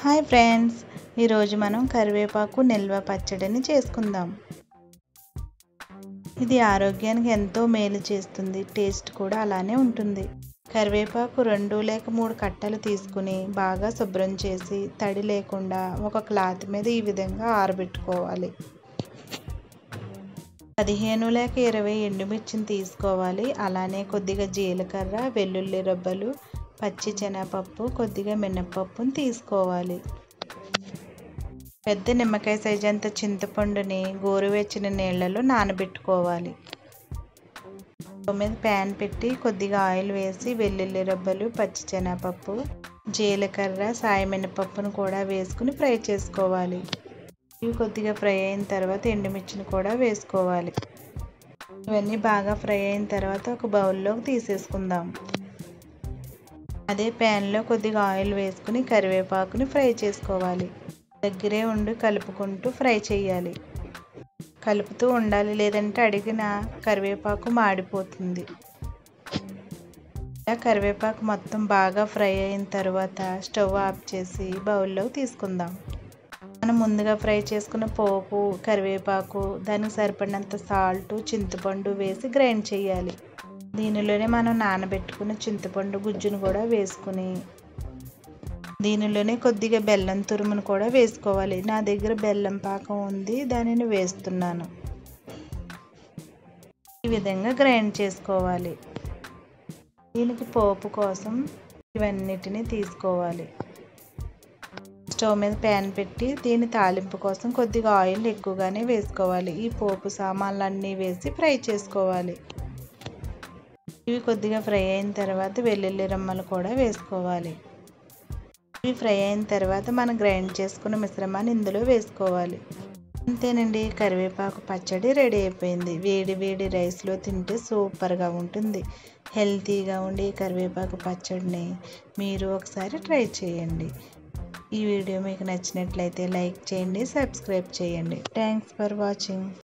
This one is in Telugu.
హాయ్ ఫ్రెండ్స్, ఈరోజు మనం కరివేపాకు నిల్వ పచ్చడిని చేసుకుందాం. ఇది ఆరోగ్యానికి ఎంతో మేలు చేస్తుంది. టేస్ట్ కూడా అలానే ఉంటుంది. కరివేపాకు 2 లేక 3 కట్టలు తీసుకుని బాగా శుభ్రం చేసి తడి లేకుండా ఒక క్లాత్ మీద ఈ విధంగా ఆరబెట్టుకోవాలి. 15 లేక 20 ఎండుమిర్చిని తీసుకోవాలి. అలానే కొద్దిగా జీలకర్ర, వెల్లుల్లి రబ్బలు, పచ్చి శనగపప్పు, కొద్దిగా మినపప్పును తీసుకోవాలి. పెద్ద నిమ్మకాయ సైజు అంత చింతపండుని గోరువెచ్చని నీళ్ళలో నానబెట్టుకోవాలి. స్టవ్ మీద ప్యాన్ పెట్టి కొద్దిగా ఆయిల్ వేసి వెల్లుల్లి రబ్బలు, పచ్చి శనగపప్పు, జీలకర్ర, సాయి మినపప్పును కూడా వేసుకుని ఫ్రై చేసుకోవాలి. ఇవి కొద్దిగా ఫ్రై అయిన తర్వాత ఎండుమిర్చిని కూడా వేసుకోవాలి. ఇవన్నీ బాగా ఫ్రై అయిన తర్వాత ఒక బౌల్లోకి తీసేసుకుందాం. అదే ప్యాన్లో కొద్దిగా ఆయిల్ వేసుకుని కరివేపాకుని ఫ్రై చేసుకోవాలి. దగ్గరే ఉండి కలుపుకుంటూ ఫ్రై చేయాలి. కలుపుతూ ఉండాలి, లేదంటే అడిగిన కరివేపాకు మాడిపోతుంది. కరివేపాకు మొత్తం బాగా ఫ్రై అయిన తర్వాత స్టవ్ ఆఫ్ చేసి బౌల్లోకి తీసుకుందాం. మనం ముందుగా ఫ్రై చేసుకున్న పోపు, కరివేపాకు, దానికి సరిపడినంత సాల్ట్, చింతపండు వేసి గ్రైండ్ చేయాలి. దీనిలోనే మనం నానబెట్టుకున్న చింతపండు గుజ్జును కూడా వేసుకుని దీనిలోనే కొద్దిగా బెల్లం తురుమును కూడా వేసుకోవాలి. నా దగ్గర బెల్లం పాకం ఉంది, దానిని వేస్తున్నాను. ఈ విధంగా గ్రైండ్ చేసుకోవాలి. దీనికి పోపు కోసం ఇవన్నిటిని తీసుకోవాలి. స్టవ్ మీద ప్యాన్ పెట్టి దీని తాలింపు కోసం కొద్దిగా ఆయిల్ ఎక్కువగానే వేసుకోవాలి. ఈ పోపు సామాన్లన్నీ వేసి ఫ్రై చేసుకోవాలి. ఇవి కొద్దిగా ఫ్రై అయిన తర్వాత వెల్లుల్లి రెమ్మలు కూడా వేసుకోవాలి. ఇవి ఫ్రై అయిన తర్వాత మనం గ్రైండ్ చేసుకున్న మిశ్రమాన్ని ఇందులో వేసుకోవాలి. అంతేనండి, కరివేపాకు పచ్చడి రెడీ అయిపోయింది. వేడి వేడి రైస్లో తింటే సూపర్గా ఉంటుంది. హెల్తీగా ఉండే కరివేపాకు పచ్చడిని మీరు ఒకసారి ట్రై చేయండి. ఈ వీడియో మీకు నచ్చినట్లయితే లైక్ చేయండి, సబ్స్క్రైబ్ చేయండి. Thanks for watching.